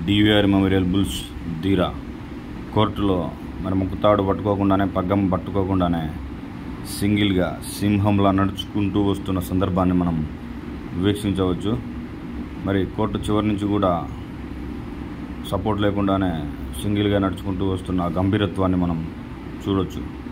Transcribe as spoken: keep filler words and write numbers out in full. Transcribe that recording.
DVR memorial bulls ధీరా కోర్టులో మరి ముక్కుతాడు పట్టుకోకుండానే పగ్గం పట్టుకోకుండానే సింగిల్గా సింహంలా నడుచుకుంటూ వస్తున్న సందర్భాన్ని మనం వీక్షించవచ్చు. మరి కోర్టు చివరి నుంచి కూడా సపోర్ట్ లేకుండానే సింగిల్గా నడుచుకుంటూ వస్తున్న గంభీరత్వాన్ని మనం చూడొచ్చు.